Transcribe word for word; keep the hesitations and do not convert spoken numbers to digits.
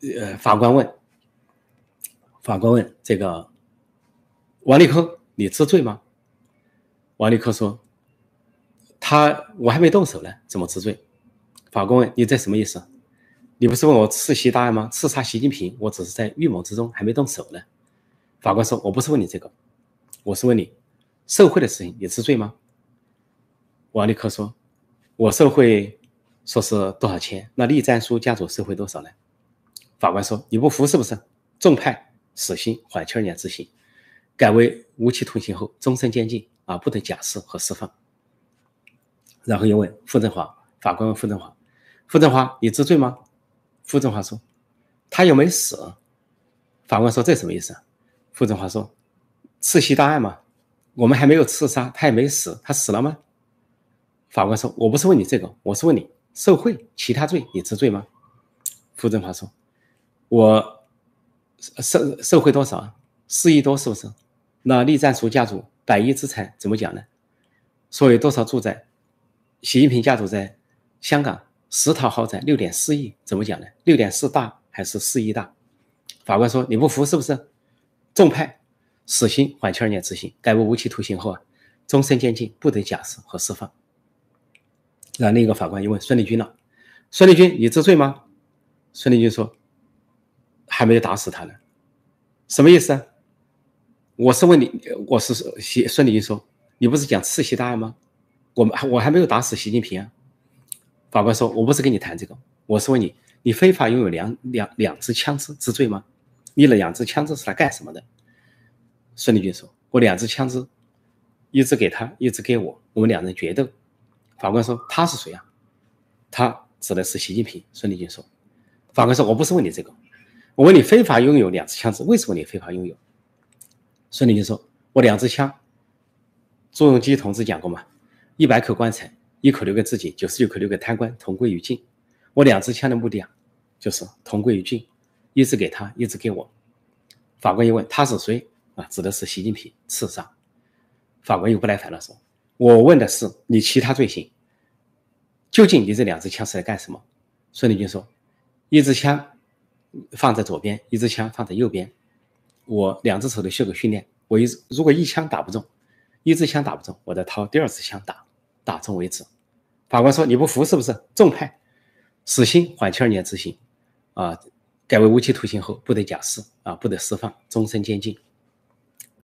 呃，法官问，法官问这个王立科，你知罪吗？王立科说，他我还没动手呢，怎么知罪？法官问，你这什么意思？你不是问我刺袭大案吗？刺杀习近平，我只是在预谋之中，还没动手呢。法官说，我不是问你这个，我是问你受贿的事情，你知罪吗？王立科说，我受贿说是多少钱？那栗战书家族受贿多少呢？法官说，你不服是不是？重判死刑，缓期二年执行，改为无期徒刑后终身监禁啊，不得假释和释放。然后又问傅政华，法官问傅政华，傅政华，你知罪吗？傅政华说，他有没死？法官说，这什么意思？傅政华说，刺袭大案嘛，我们还没有刺杀，他也没死，他死了吗？法官说，我不是问你这个，我是问你受贿其他罪你知罪吗？傅政华说，我受受贿多少？四亿多是不是？那栗战书家族百亿资产怎么讲呢？说有多少住宅？习近平家族在香港十套豪宅 六点四亿，怎么讲呢？ 六点四 大还是四亿大？法官说，你不服是不是？重判死刑，缓期二年执行，改为无期徒刑后啊，终身监禁，不得假释和释放。然后另一个法官又问孙立军了，孙立军，你知罪吗？孙立军说，还没有打死他呢。什么意思啊？我是问你，我是孙立军说，你不是讲刺袭大案吗？我们我还没有打死习近平啊。法官说，我不是跟你谈这个，我是问你，你非法拥有两两两支枪支，知罪吗？你的两支枪支是来干什么的？孙立军说，我两支枪支，一支给他，一支给我，我们两人决斗。法官说，他是谁啊？他指的是习近平。孙立军说，法官说，我不是问你这个，我问你非法拥有两支枪支，为什么你非法拥有？孙立军说，我两支枪，朱镕基同志讲过嘛，一百口棺材，一口留给自己，九十九口留给贪官，同归于尽。我两支枪的目的啊，就是同归于尽，一支给他，一支给我。法官又问他是谁啊？指的是习近平，刺杀。法官又不耐烦了，说，我问的是你其他罪行，究竟你这两支枪是来干什么？孙立军说，一支枪放在左边，一支枪放在右边，我两只手都修过训练，我一如果一枪打不中，一支枪打不中，我再掏第二支枪打，打中为止。法官说，你不服是不是？重判死刑，缓期二年执行啊，改为无期徒刑后不得假释啊，不得释放，终身监禁。